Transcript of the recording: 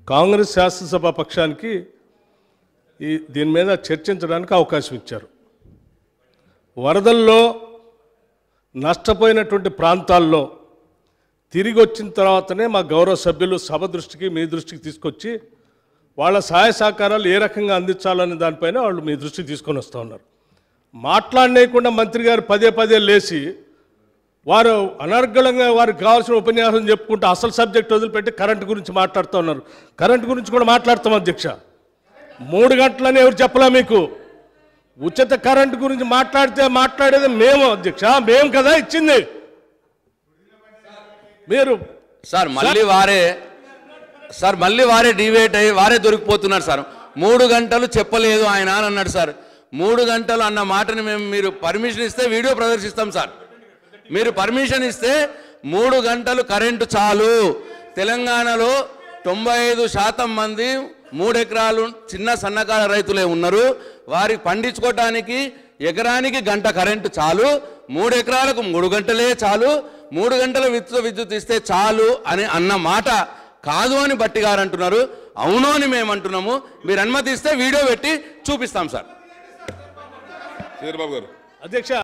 కాంగ్రెస్ శాసనసభ పక్షానికి దీని మీద చర్చించడానికి అవకాశం ఇచ్చారు. వరదల్లో నష్టపోయినటువంటి ప్రాంతాల్లో తిరిగి వచ్చిన తర్వాతనే మా గౌరవ సభ్యులు సభ దృష్టికి మీ దృష్టికి తీసుకొచ్చి వాళ్ళ సహాయ సహకారాలు ఏ రకంగా అందించాలనే దానిపైన వాళ్ళు మీ దృష్టికి తీసుకొని వస్తూ ఉన్నారు. మాట్లాడలేకుండా మంత్రి గారు పదే పదే లేచి వారు అనర్గళంగా వారికి కావాల్సిన ఉపన్యాసం చెప్పుకుంటూ అసలు సబ్జెక్ట్ వదిలిపెట్టి కరెంటు గురించి మాట్లాడుతూ ఉన్నారు. కరెంటు గురించి కూడా మాట్లాడతాం అధ్యక్ష. 3 గంటలని ఎవరు చెప్పలే మీకు. ఉచిత కరెంటు గురించి మాట్లాడేది మేము అధ్యక్ష, మేము కదా ఇచ్చింది. మీరు మళ్ళీ వారే డివేట్ అయ్యి వారే దొరికిపోతున్నారు సార్. 3 గంటలు చెప్పలేదు ఆయన అని అన్నాడు సార్. 3 గంటలు అన్న మాటని మీరు పర్మిషన్ ఇస్తే వీడియో ప్రదర్శిస్తాం సార్. మీరు పర్మిషన్ ఇస్తే 3 గంటలు కరెంటు చాలు. తెలంగాణలో 95% మంది 3 ఎకరాలు చిన్న సన్నకారు రైతులే ఉన్నారు. వారికి పండించుకోవటానికి ఎకరానికి గంట కరెంటు చాలు. 3 ఎకరాలకు 3 గంటలే చాలు. 3 గంటల విద్యుత్ ఇస్తే చాలు అని అన్న మాట కాదు అని బట్టి గారు అంటున్నారు. అవును అని మేము అంటున్నాము. మీరు అనుమతి ఇస్తే వీడియో పెట్టి చూపిస్తాం సార్. అధ్యక్ష